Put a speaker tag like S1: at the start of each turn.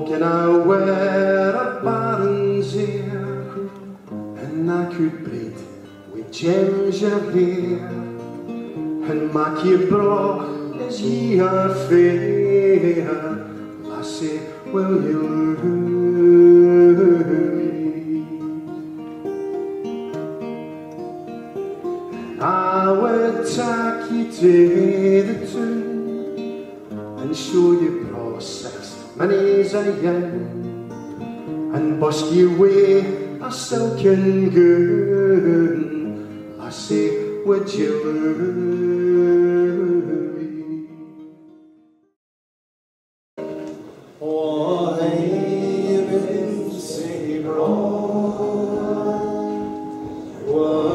S1: can I wear a Burnsian, and I could braid with gems your hair, and make you broch as ye are fair. Lassie, will you love me? I would take you to the town and show you process many's a yen, and busk you away a silken gown. Lassie, would you love me?
S2: Oh, I've been so broad.